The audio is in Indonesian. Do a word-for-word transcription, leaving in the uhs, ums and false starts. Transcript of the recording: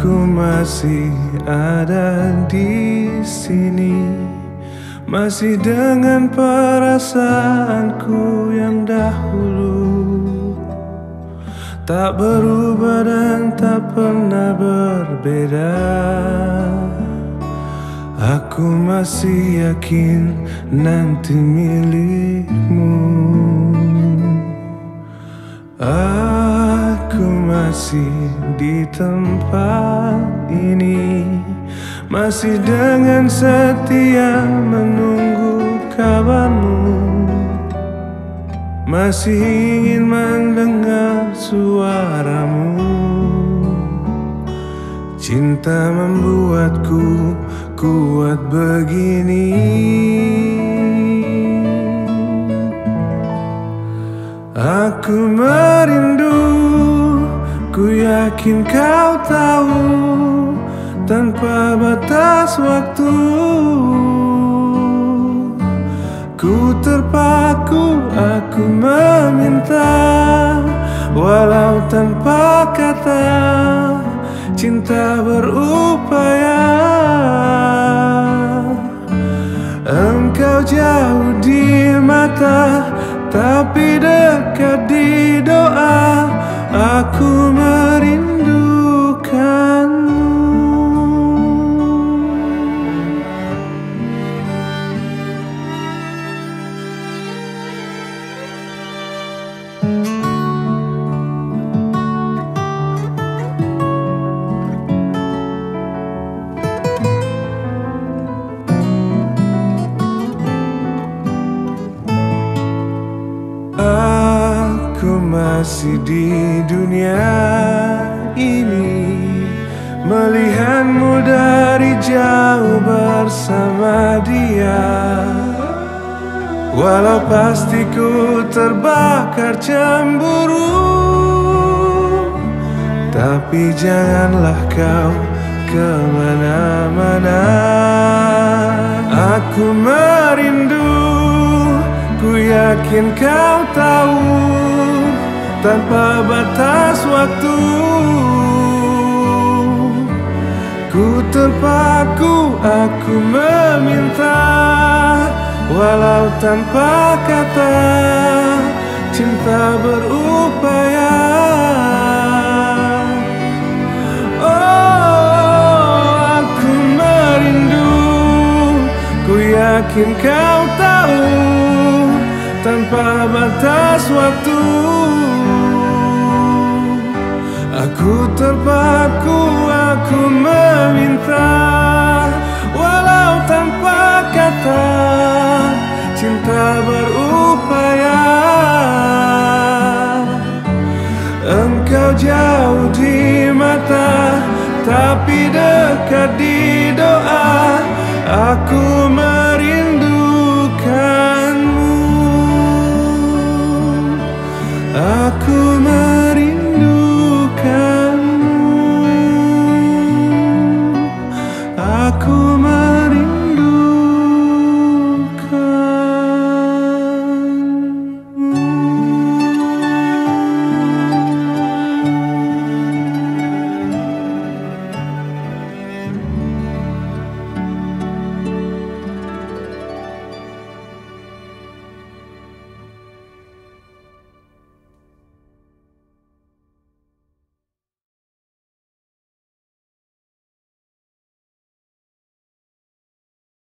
Aku masih ada di sini, masih dengan perasaanku yang dahulu, tak berubah dan tak pernah berbeda. Aku masih yakin nanti milikmu. Aku masih di tempat ini, masih dengan setia menunggu kabarmu, masih ingin mendengar suaramu. Cinta membuatku kuat begini. Aku merindu, ku yakin kau tahu, tanpa batas waktu. Ku terpaku, aku meminta, walau tanpa kata, cinta berupaya. Engkau jauh di mata, tapi dekat di doa. Aku merindukanmu. Aku masih di dunia ini, melihatmu dari jauh bersama dia. Walau pasti ku terbakar cemburu, tapi janganlah kau kemana-mana. Aku merindu, ku yakin kau tahu, tanpa batas waktu. Ku terpaku, aku meminta, walau tanpa kata, cinta berupaya. Oh, aku merindu, ku yakin kau tahu, tanpa batas waktu. Aku terpaku, aku meminta, walau tanpa kata, cinta berupaya. Engkau jauh di mata, tapi dekat di doa. Aku